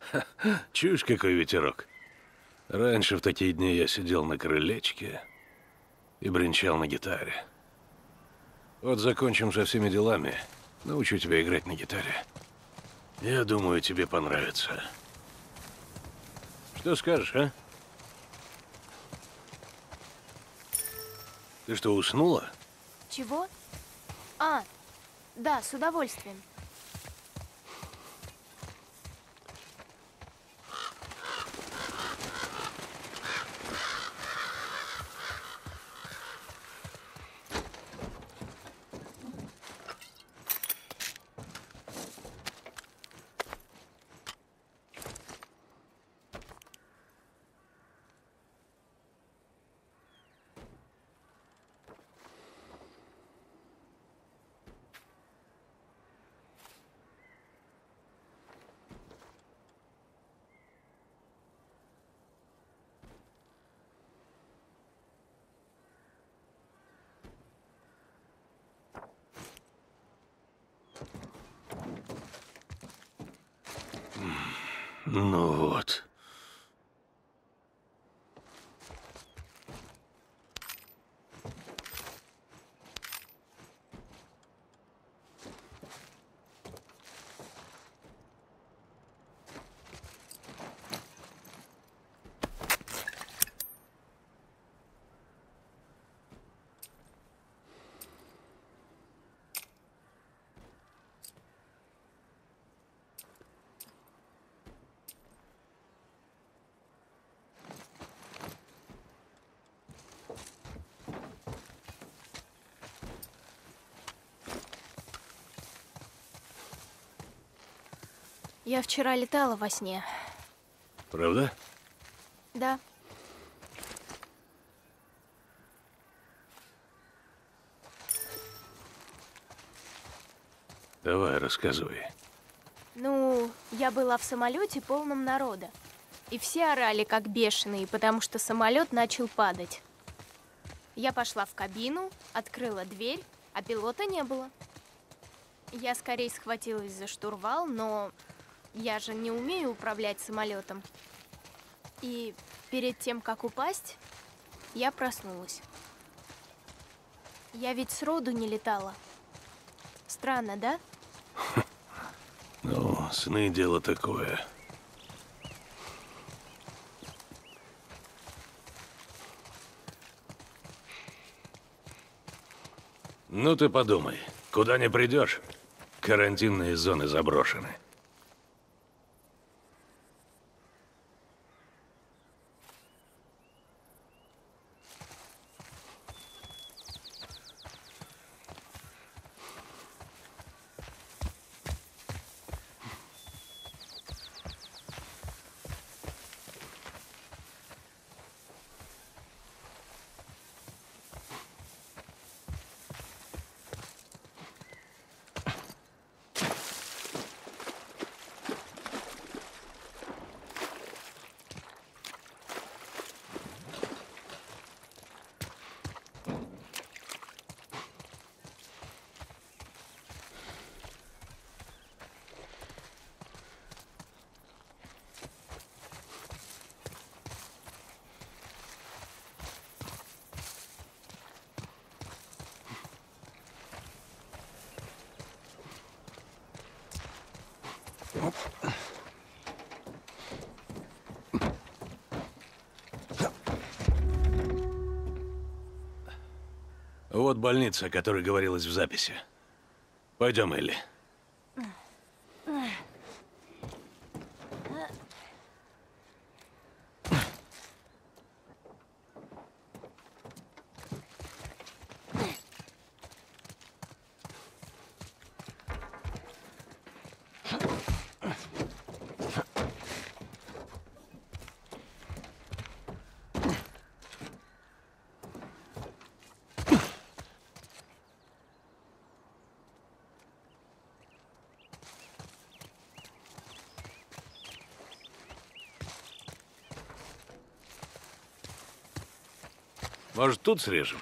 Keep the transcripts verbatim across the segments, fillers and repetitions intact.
Чуешь, какой ветерок? Раньше в такие дни я сидел на крылечке и бренчал на гитаре. Вот закончим со всеми делами, научу тебя играть на гитаре. Я думаю, тебе понравится. Что скажешь, а? Ты что, уснула? Чего? А, да, с удовольствием. Ну вот. Я вчера летала во сне. Правда? Да. Давай, рассказывай. Ну, я была в самолете полном народа. И все орали как бешеные, потому что самолет начал падать. Я пошла в кабину, открыла дверь, а пилота не было. Я скорее схватилась за штурвал, но я же не умею управлять самолетом. И перед тем, как упасть, я проснулась. Я ведь сроду не летала. Странно, да? Ну, сны дело такое. Ну ты подумай, куда не придешь, карантинные зоны заброшены. Вот больница, о которой говорилось в записи. Пойдем, Элли. Может, тут срежем?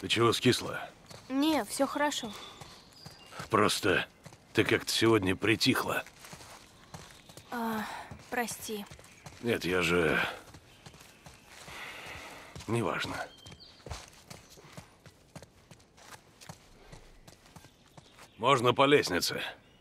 Ты чего скисла? Не, все хорошо. Просто ты как-то сегодня притихла. А, прости. Нет, я же... Неважно. Можно по лестнице.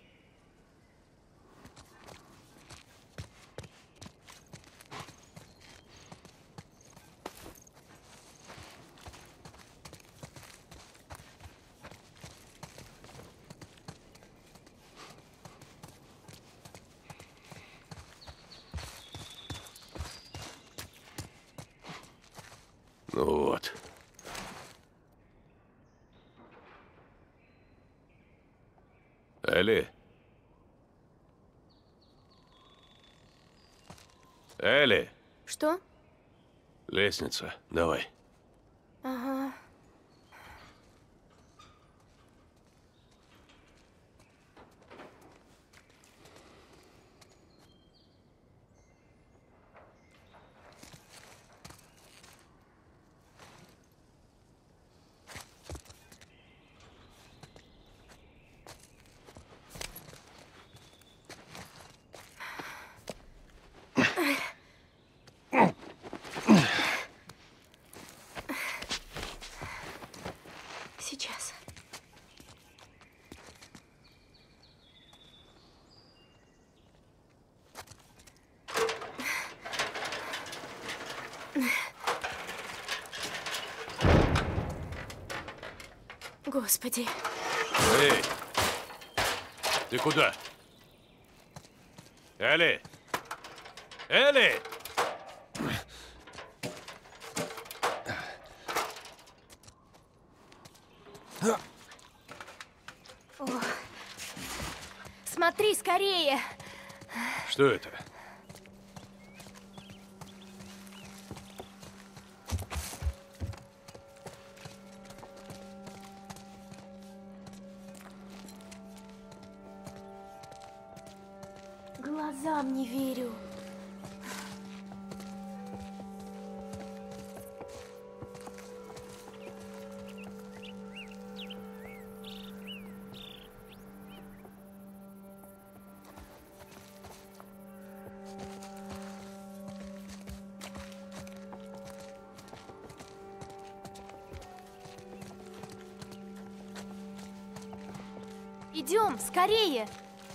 Ну вот. Элли? Элли? Что? Лестница. Давай. Ага. Сейчас. Господи. Эй! Ты куда? Элли! Элли! О. Смотри скорее. Что это? Глазам не верю. Идем, скорее!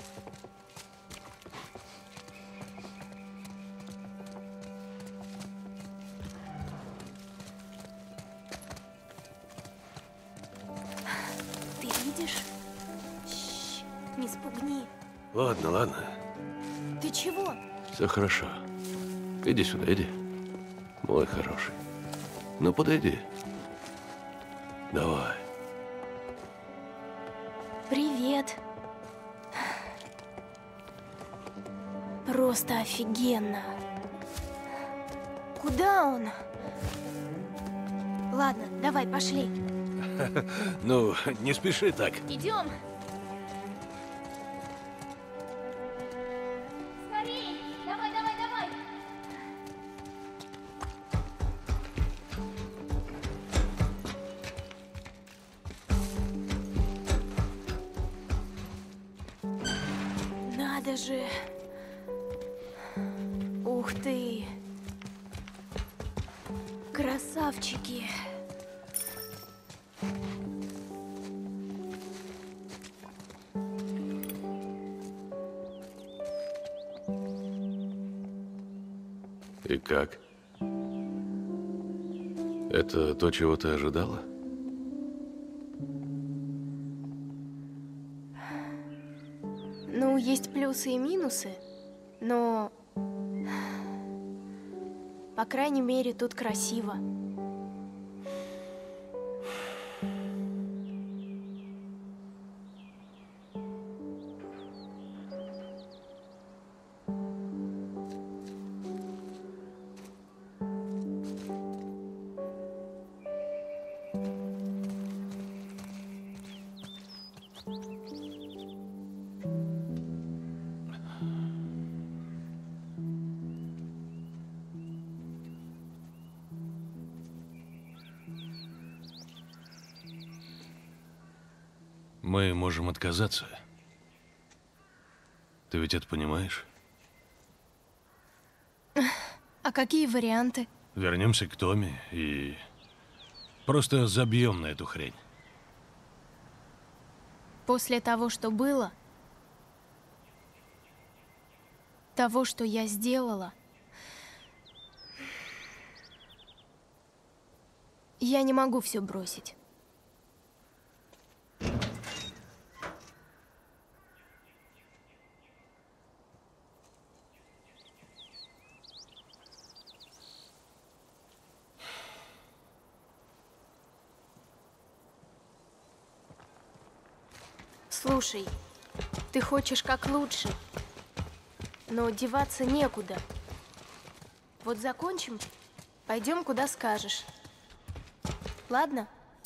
Ты видишь? Щ, не спугни. Ладно, ладно. Ты чего? Все хорошо. Иди сюда, иди. Мой хороший. Ну, подойди. Давай. Привет. Просто офигенно. Куда он? Ладно, давай, пошли. Ну, не спеши так. Идем. Скорей! Давай, давай, давай! Надо же! Ух ты! Красавчики! И как? Это то, чего ты ожидала? Ну, есть плюсы и минусы, но... По крайней мере, тут красиво. Мы можем отказаться. Ты ведь это понимаешь? А какие варианты? Вернемся к Томе и просто забьем на эту хрень. После того, что было, того, что я сделала, я не могу все бросить. Слушай, ты хочешь как лучше, но деваться некуда. Вот закончим, пойдем куда скажешь. Ладно?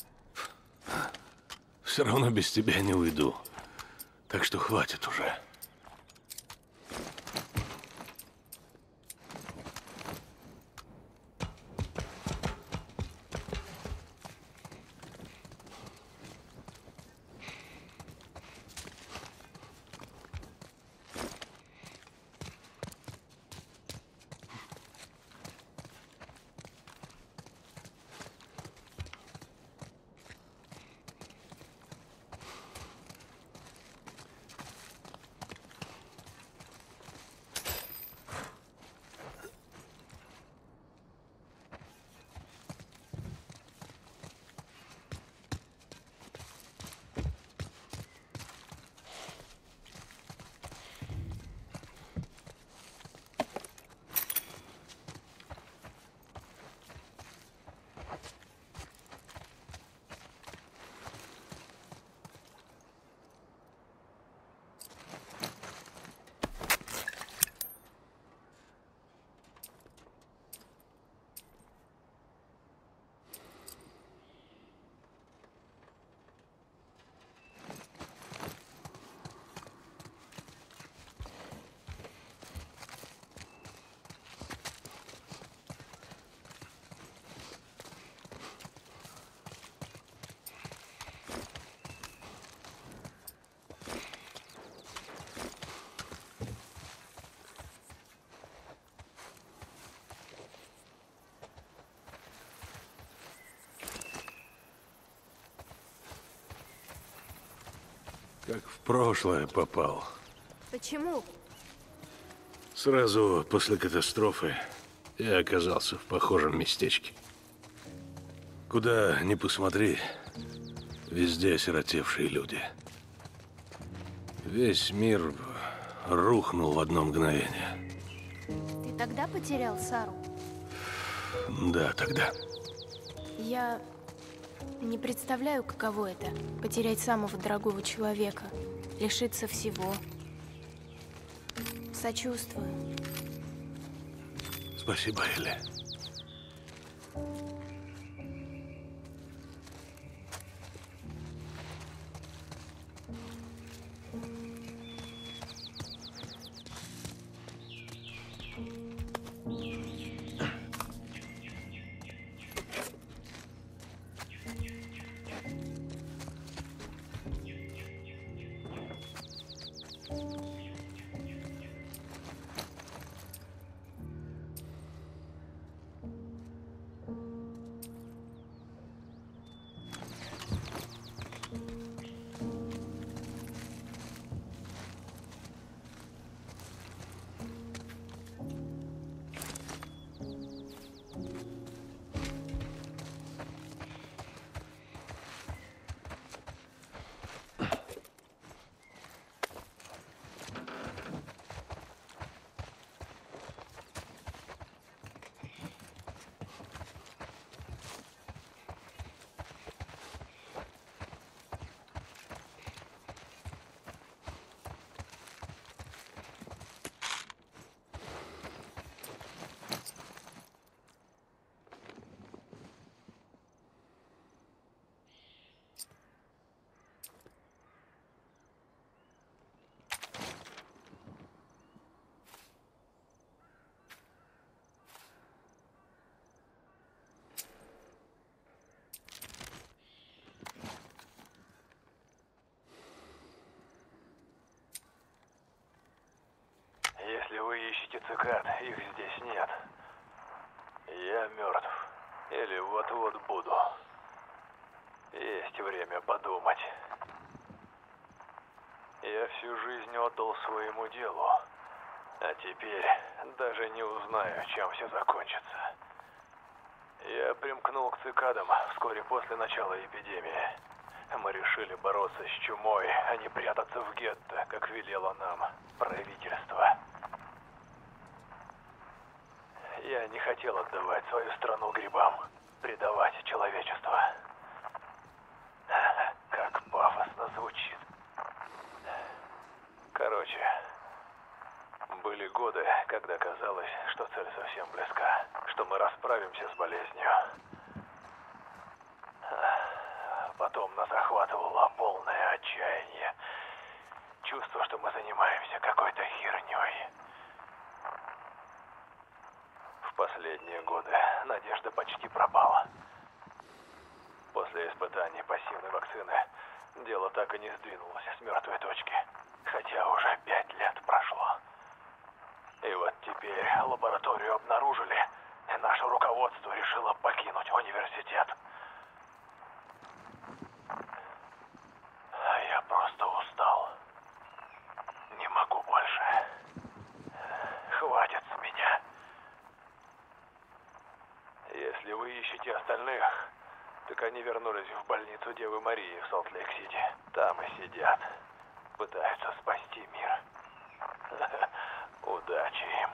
Все равно без тебя не уйду. Так что хватит уже. Как в прошлое попал. Почему? Сразу после катастрофы я оказался в похожем местечке. Куда ни посмотри, везде осиротевшие люди. Весь мир рухнул в одно мгновение. Ты тогда потерял Сару? Да, тогда. Я не представляю, каково это — потерять самого дорогого человека, лишиться всего. Сочувствую. Спасибо, Элли. десяти цикад, их здесь нет. Я мертв. Или вот-вот буду. Есть время подумать. Я всю жизнь отдал своему делу. А теперь даже не узнаю, чем все закончится. Я примкнул к цикадам вскоре после начала эпидемии. Мы решили бороться с чумой, а не прятаться в гетто, как велело нам правительство. Я не хотел отдавать свою страну грибам, предавать человечество. Как пафосно звучит. Короче, были годы, когда казалось, что цель совсем близка, что мы расправимся с болезнью. Потом нас охватывало полное отчаяние. Чувство, что мы занимаемся какой-то херней. В последние годы надежда почти пропала. После испытаний пассивной вакцины дело так и не сдвинулось с мертвой точки. Хотя уже пять лет прошло. И вот теперь лабораторию обнаружили, и наше руководство решило покинуть университет. А я просто устал. Не могу больше. Хватит с меня. Если вы ищете остальных, так они вернулись в больницу Девы Марии в Солт-Лейк-Сити. Там и сидят. Пытаются спасти мир. Удачи им.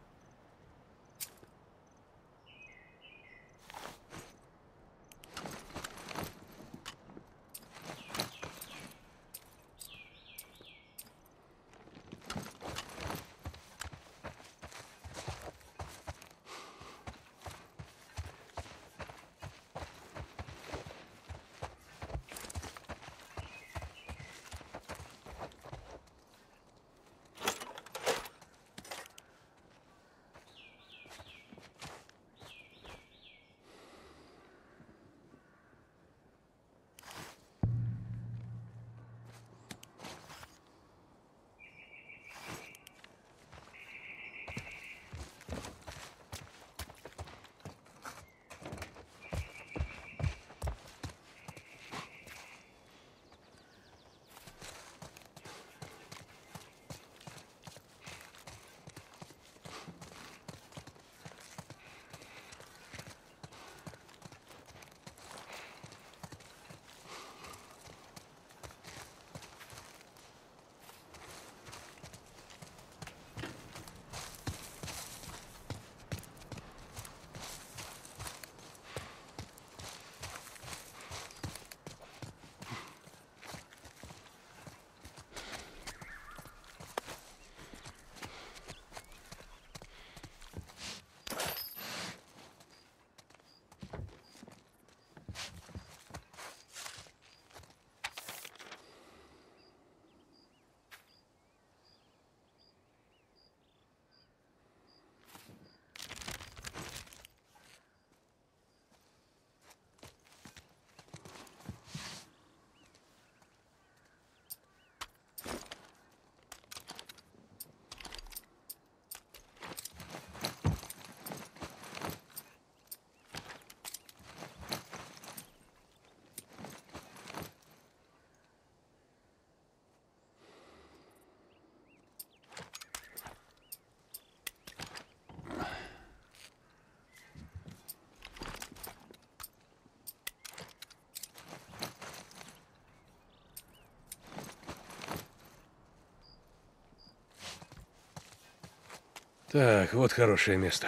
Так, вот хорошее место.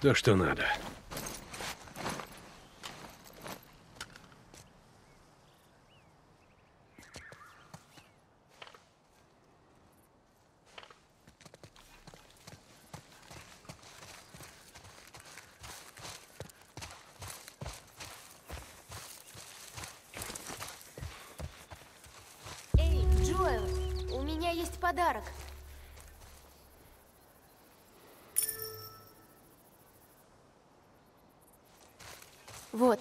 То, что надо. Эй, Джоэл, у меня есть подарок. Вот.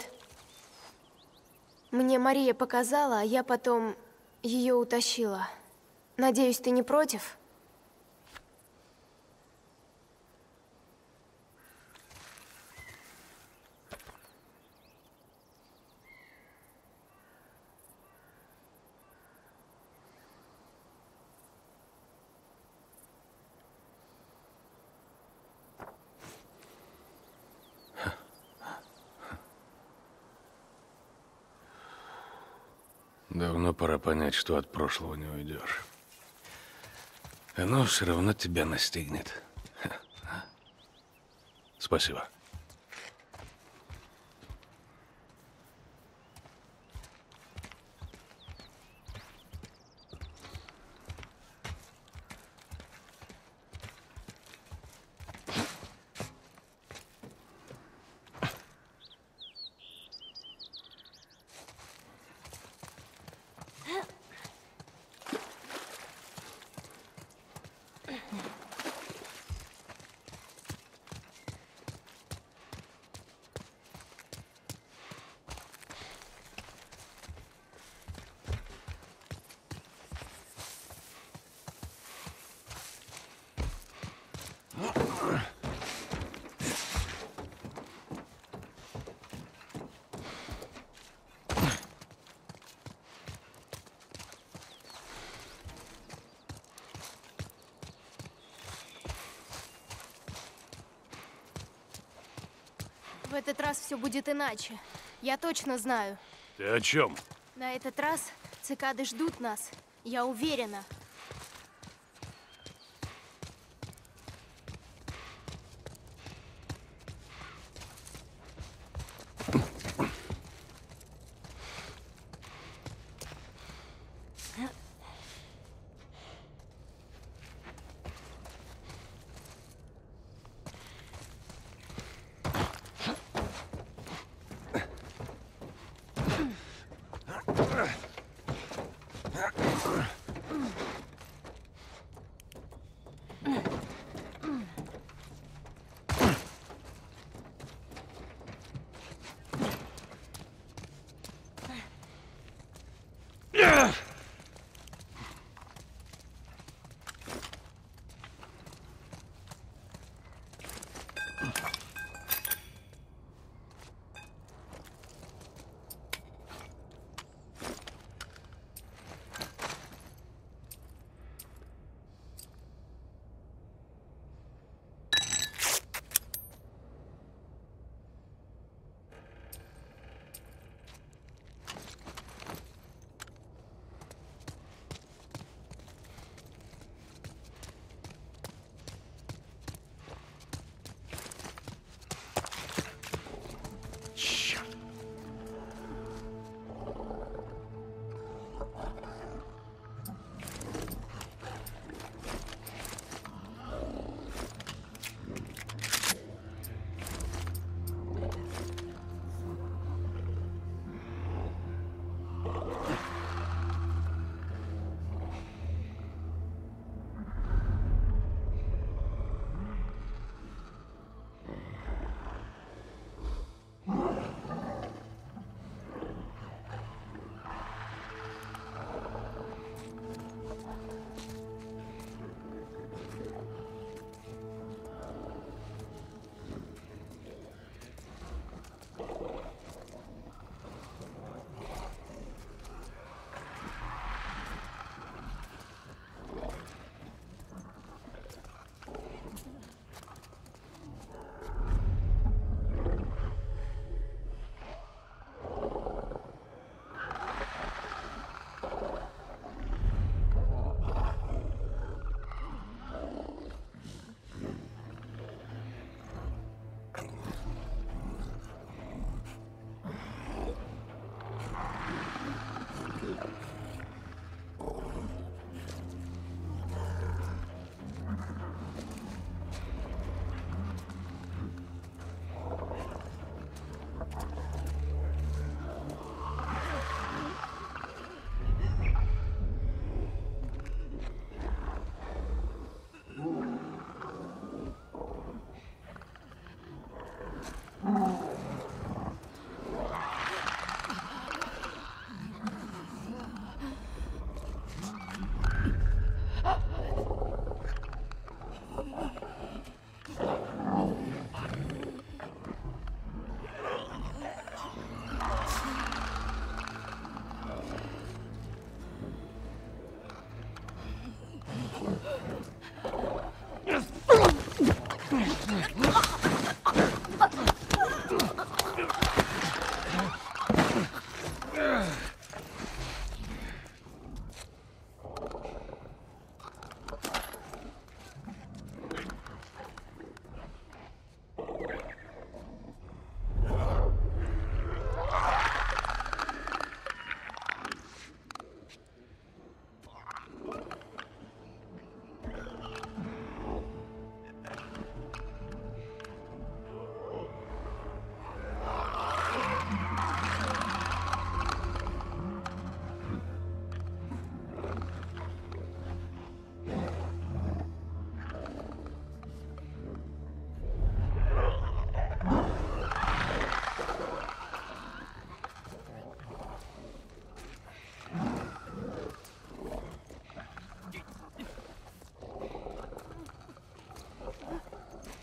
Мне Мария показала, а я потом ее утащила. Надеюсь, ты не против? Давно пора понять, что от прошлого не уйдешь. Оно все равно тебя настигнет. Спасибо. В этот раз все будет иначе. Я точно знаю. Ты о чем? На этот раз цикады ждут нас. Я уверена.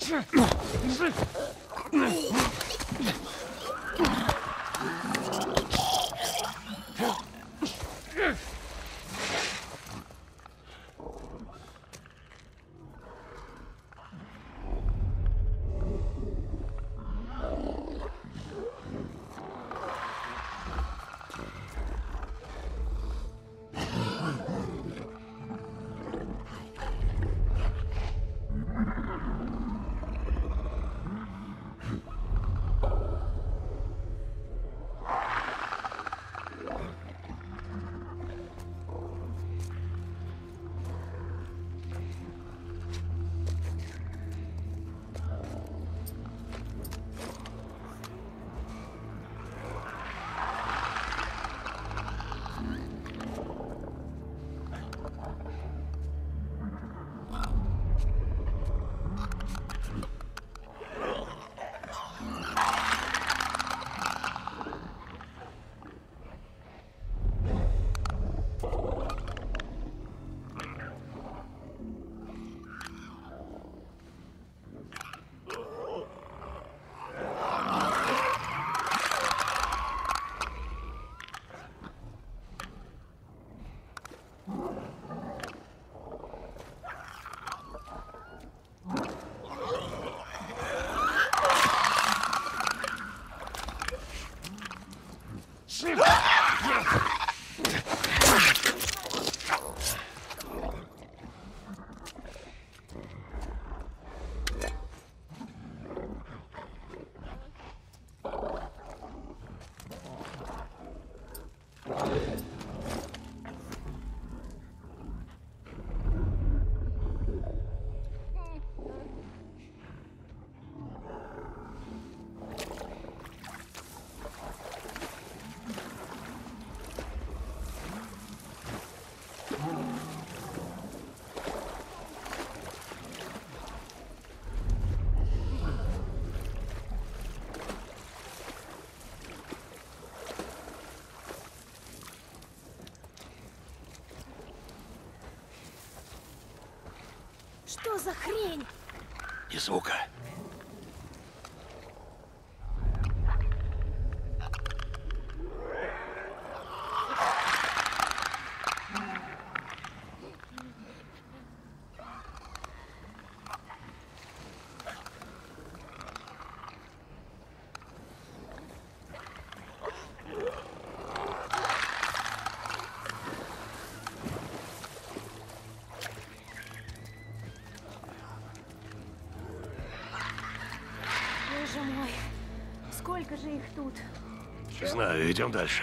Что за хрень? Ни звука. Боже мой, сколько же их тут? Знаю, идем дальше.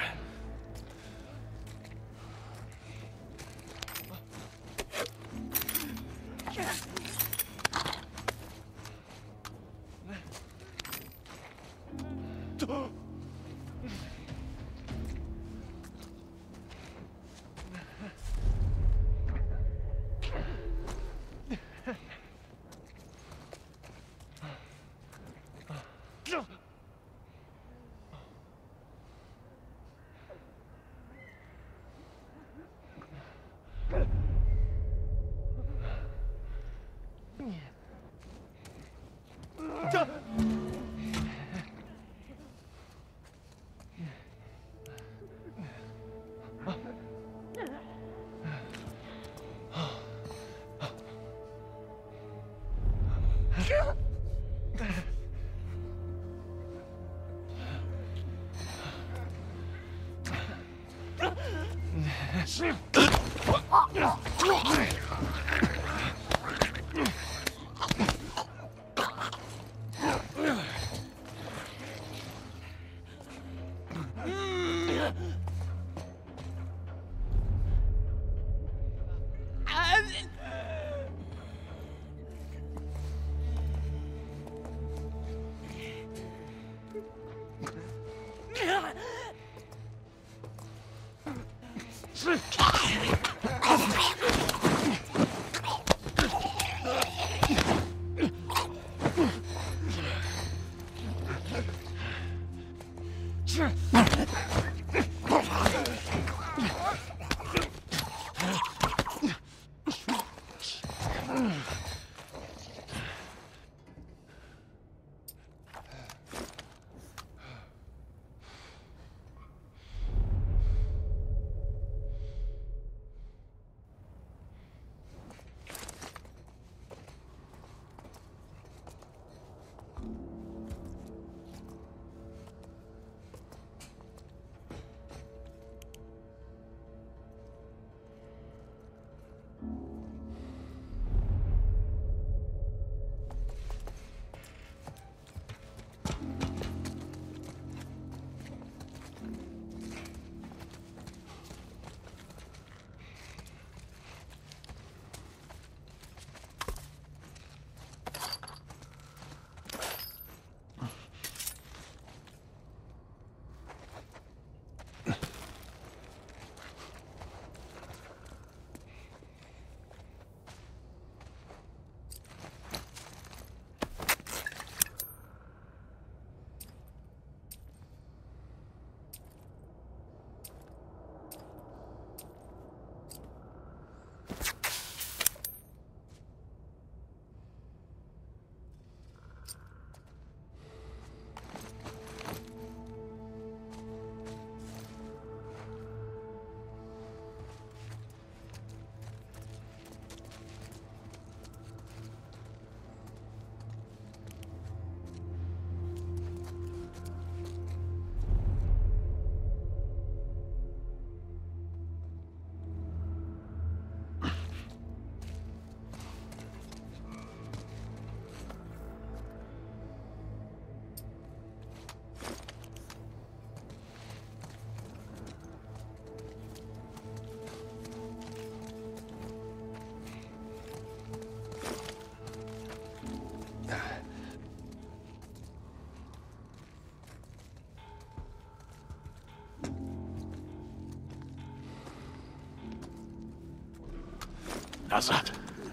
Назад.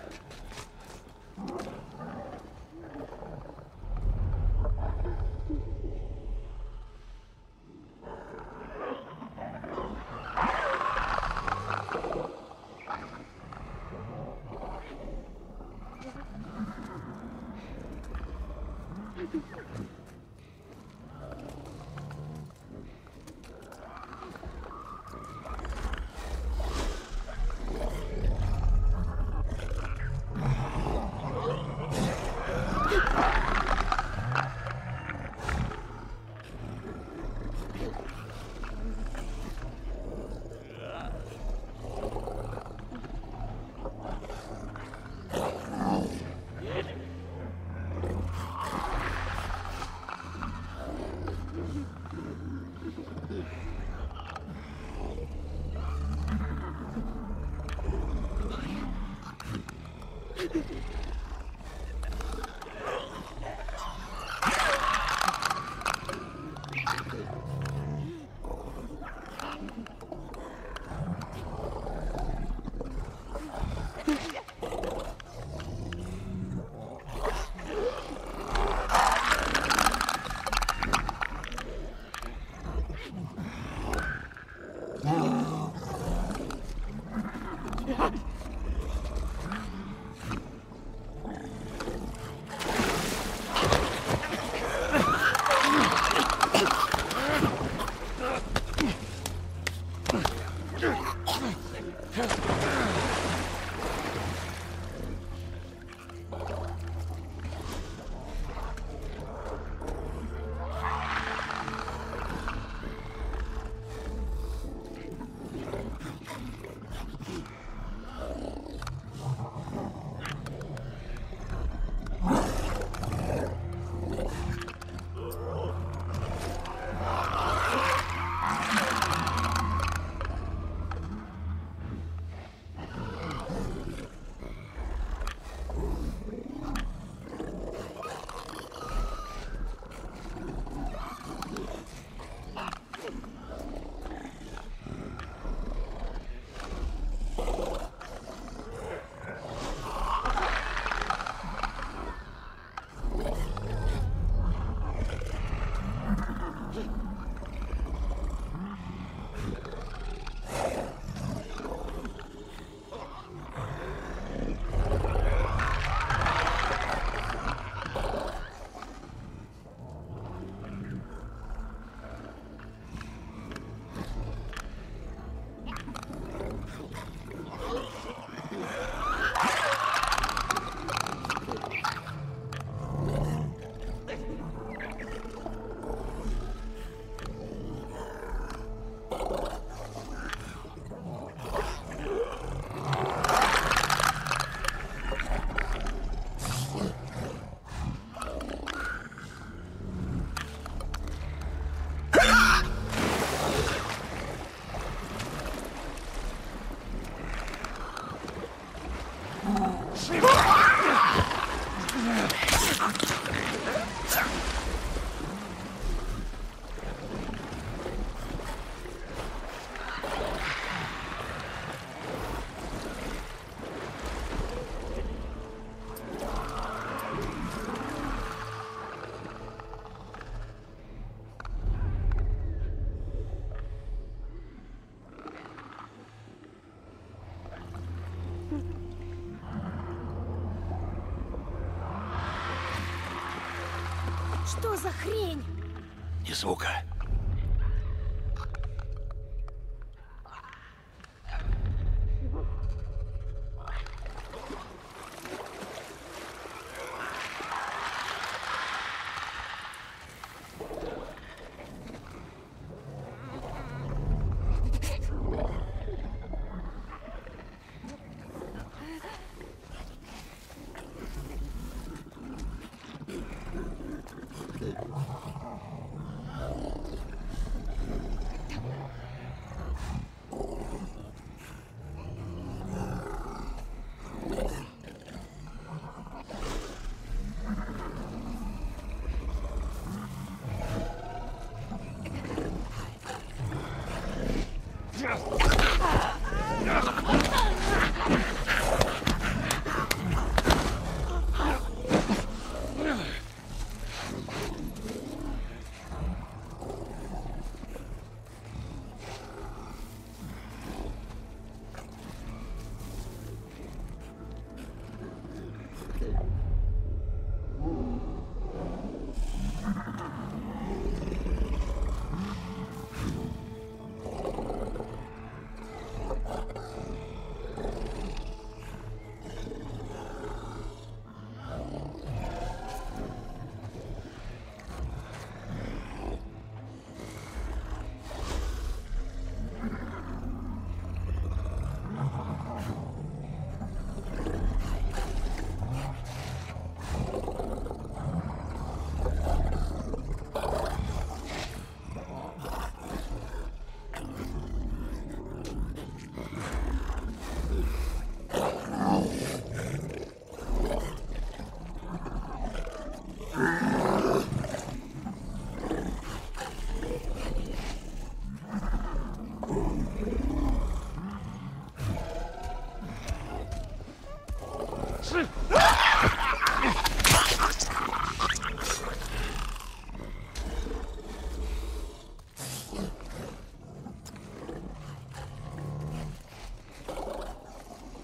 Что за хрень? Ни звука.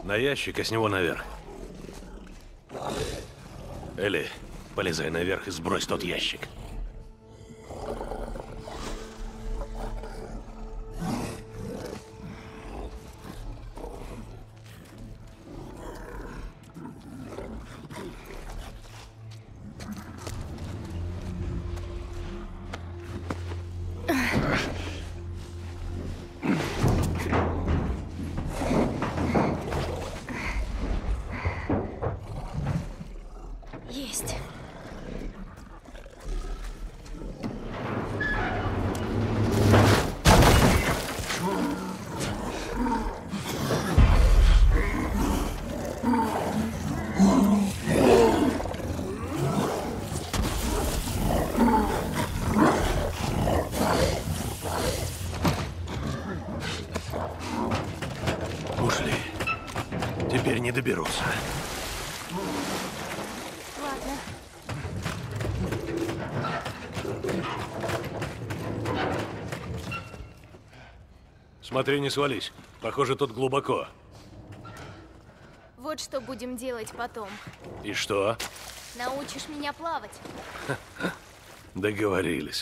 На ящик, а с него наверх. Элли, полезай наверх и сбрось тот ящик. Есть. Ушли. Теперь не доберутся. Ладно. Смотри, не свались. Похоже, тут глубоко. Вот что будем делать потом. И что? Научишь меня плавать? Договорились.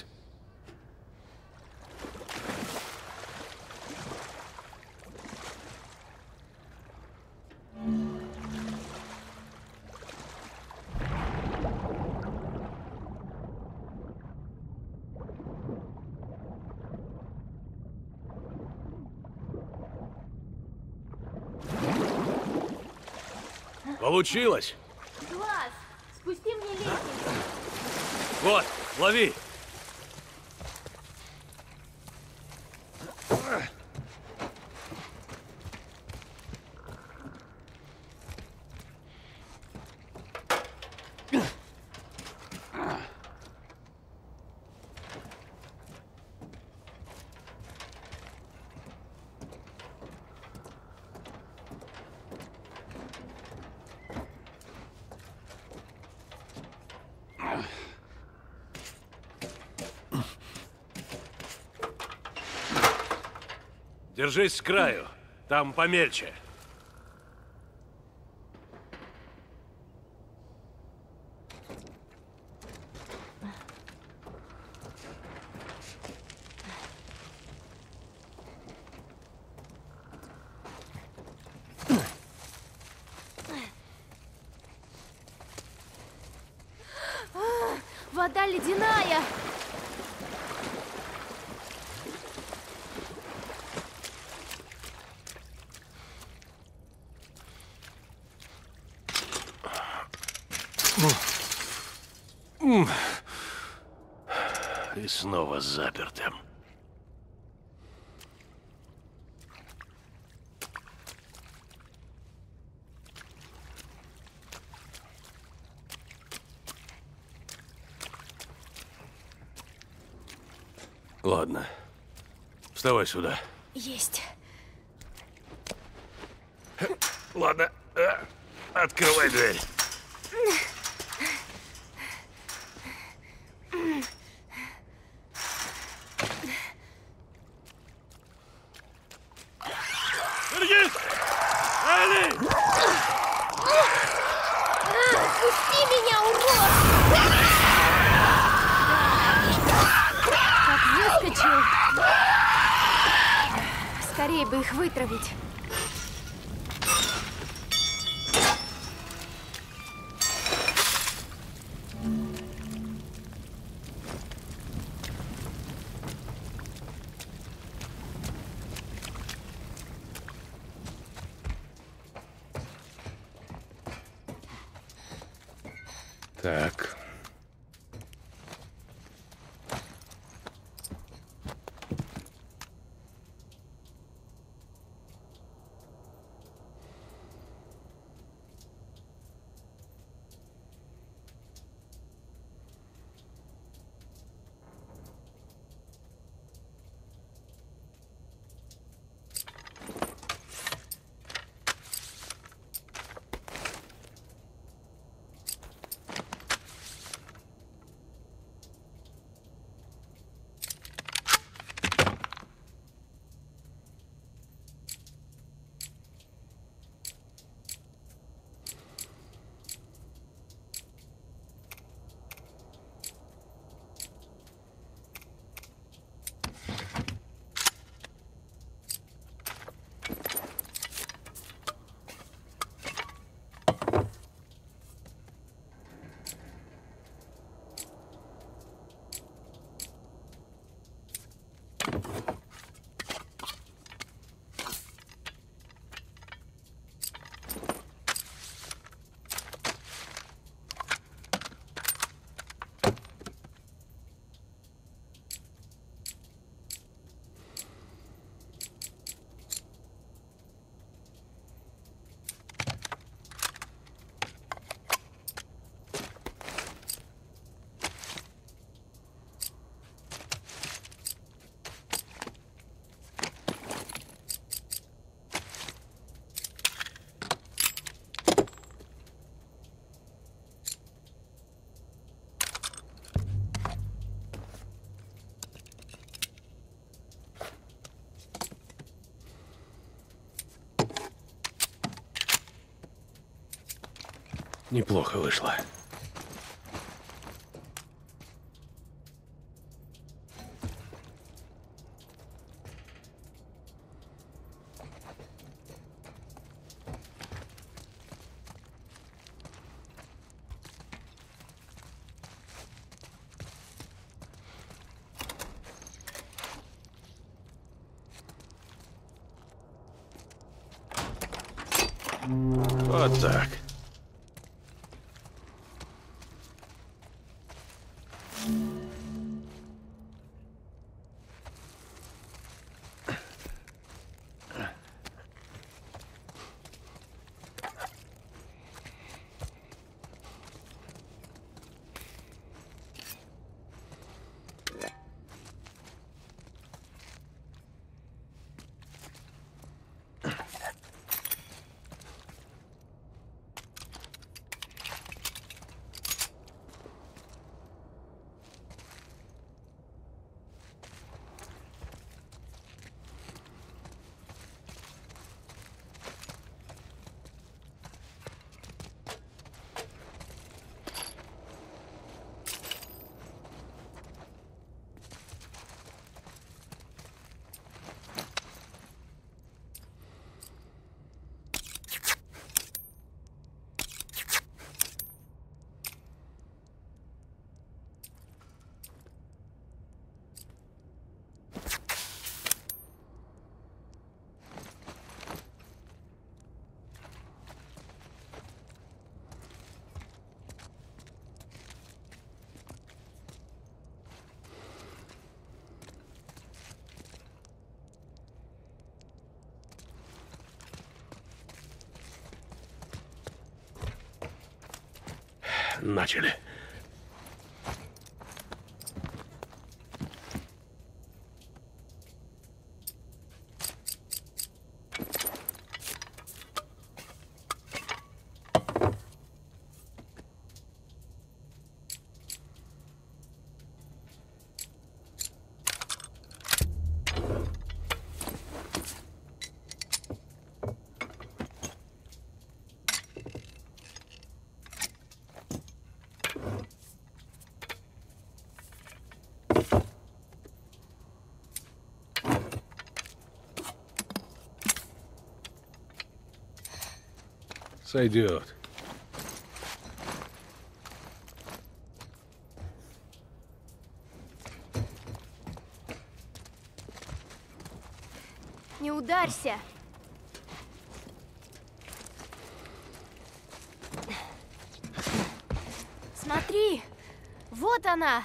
Получилось! Глаз! Спусти мне лестницу! Вот, лови! Держись с краю, там помельче. Вода ледяная! И снова запертым. Ладно. Вставай сюда. Есть. Ладно. э, Открывай дверь. Держись! Элли! Пусти меня, урод! Как выскочил! Скорее бы их вытравить. Так. Неплохо вышло. Вот так. Начали. Сойдет. Не ударься. Смотри, вот она.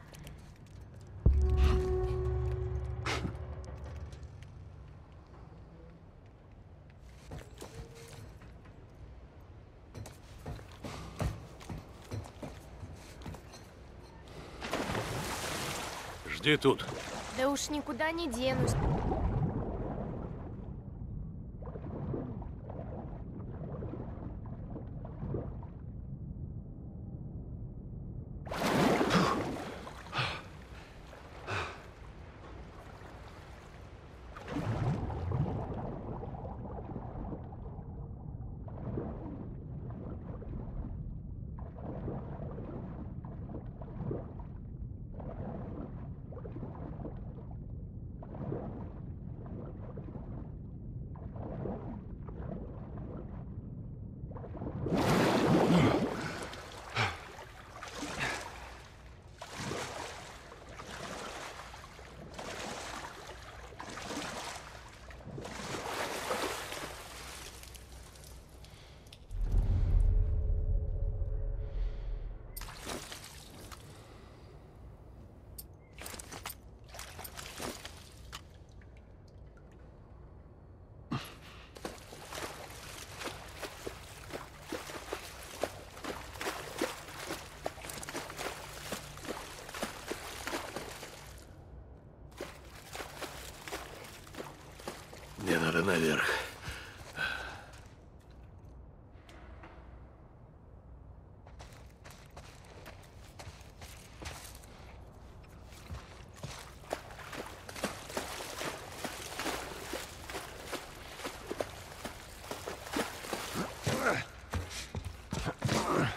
Жди тут. Да уж никуда не денусь. Мне надо наверх. Ugh.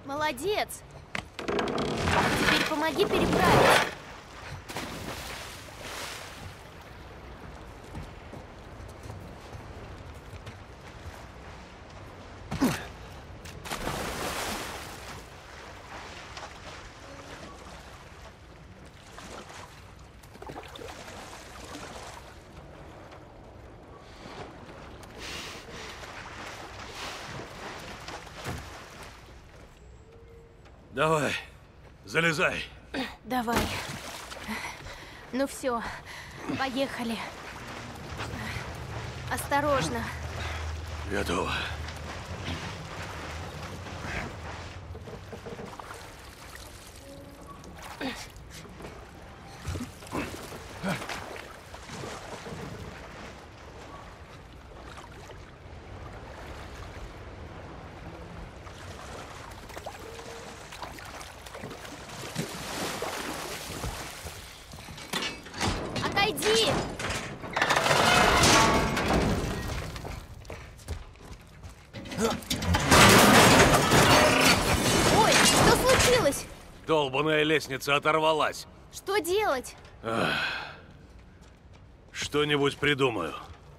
Молодец! Теперь помоги переправить. Давай, залезай. Давай. Ну все, поехали. Осторожно. Готово. Отойди! Ой, что случилось? Долбаная лестница оторвалась. Что делать? Что-нибудь придумаю.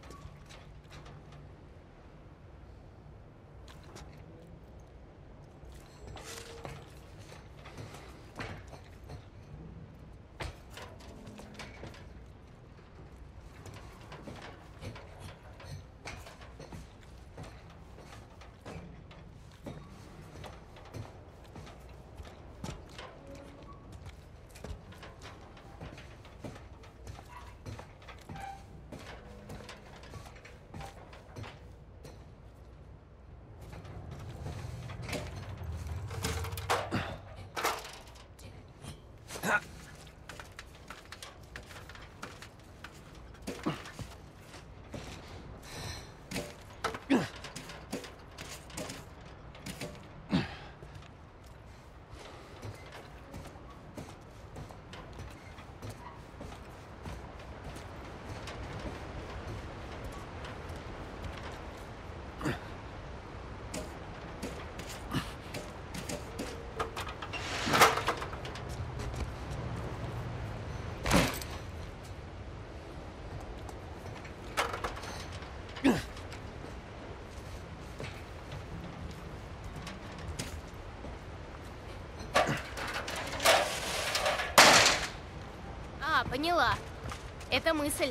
А, поняла. Это мысль.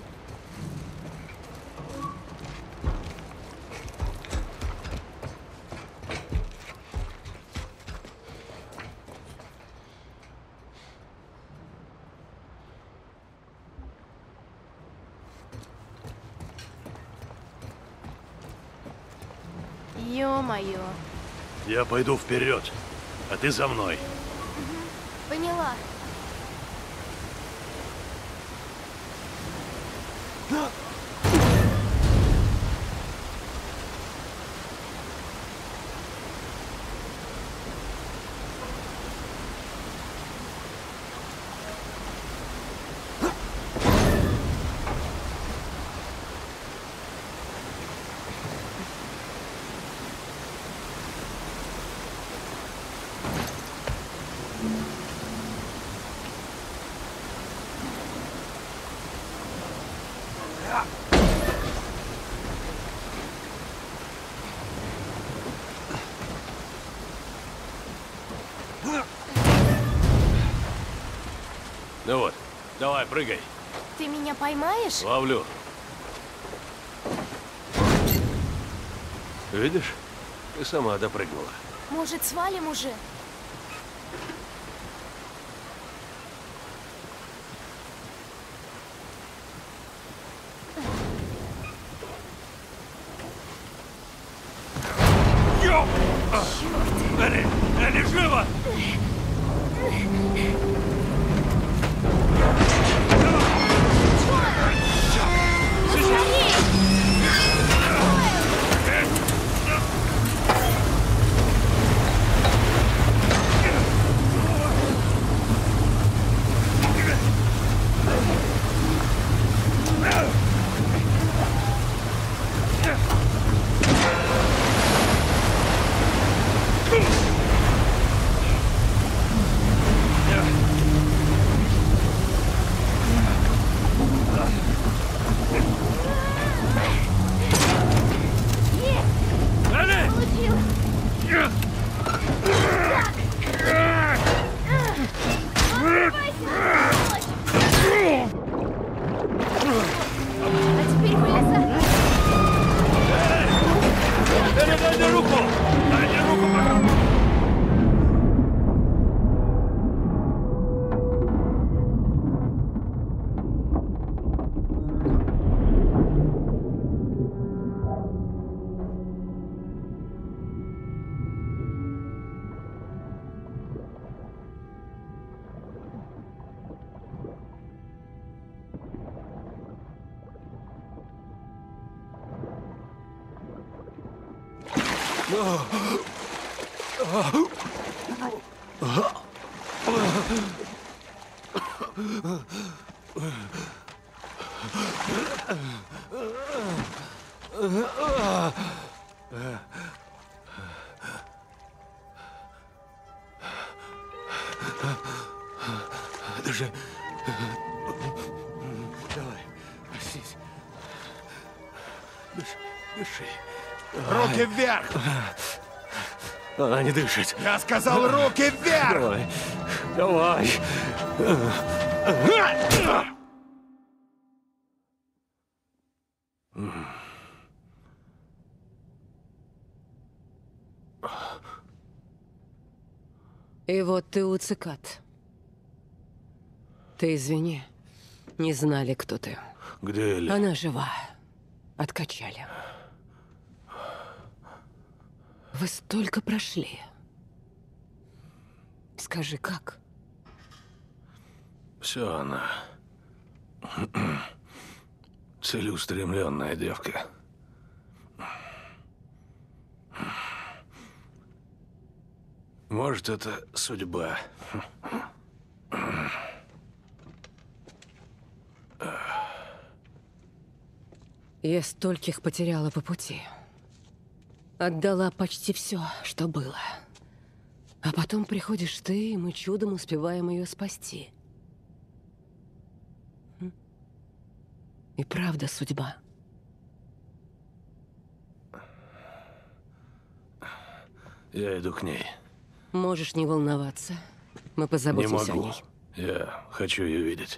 Ё-моё. Я пойду вперед, а ты за мной. Поняла. Ну вот, давай, прыгай. Ты меня поймаешь? Ловлю. Видишь? Ты сама допрыгнула. Может, свалим уже? Ёп! Элли! Элли, живо! Дыши. Давай, проснись. Дыши, дыши. Руки вверх! Она не дышит. Я сказал, руки вверх! Давай, давай. И вот ты у цикад. Ты извини, не знали, кто ты. Где Элли? Она жива. Откачали. Вы столько прошли. Скажи, как? Все она. Целеустремленная девка. Может, это судьба. Я стольких потеряла по пути. Отдала почти все, что было. А потом приходишь ты, и мы чудом успеваем ее спасти. И правда судьба. Я иду к ней. Можешь не волноваться. Мы Не позаботимся о могу. ней. Я хочу ее видеть.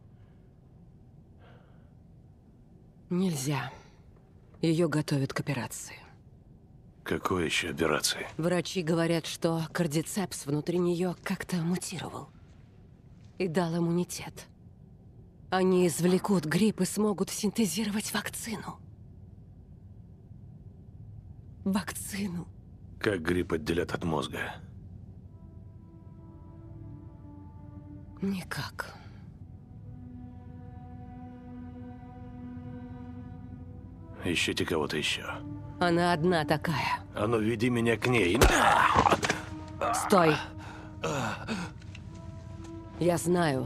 Нельзя. Ее готовят к операции. Какой еще операции? Врачи говорят, что кардицепс внутри нее как-то мутировал. И дал иммунитет. Они извлекут грипп и смогут синтезировать вакцину. Вакцину. Как грипп отделят от мозга? Никак. Ищите кого-то еще. Она одна такая. А ну, веди меня к ней. Стой. Я знаю.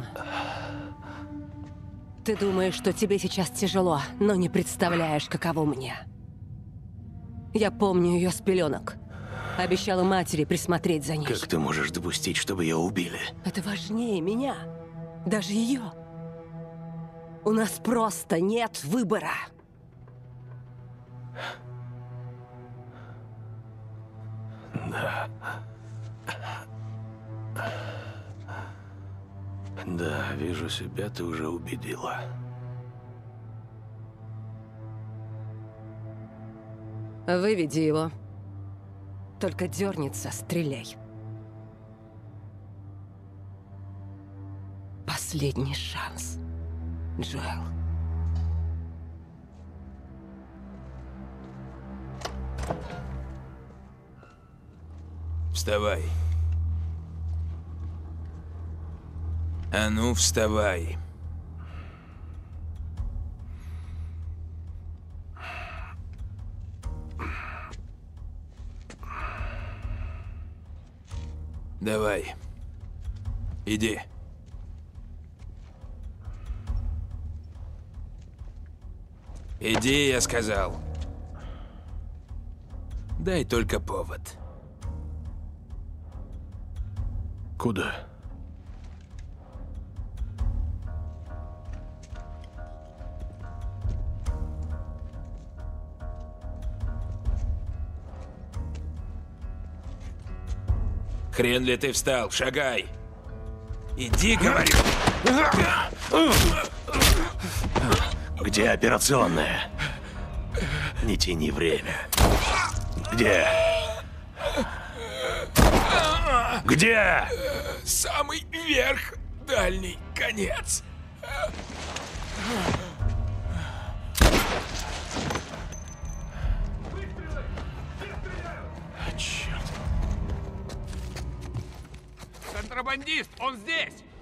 Ты думаешь, что тебе сейчас тяжело, но не представляешь, каково мне. Я помню ее с пеленок. Обещала матери присмотреть за ней. Как ты можешь допустить, чтобы ее убили? Это важнее меня. Даже ее. У нас просто нет выбора. Да. Да, вижу, себя ты уже убедила. Выведи его. Только дернется, стреляй. Последний шанс, Джоэл. Вставай. А ну, вставай. Давай. Иди. Иди, я сказал. Дай только повод. Куда? Хрен ли ты встал? Шагай! Иди, говорю! Где операционная? Не тяни время. Где? Где? Самый верх, дальний конец. Черт. Контрабандист, он здесь!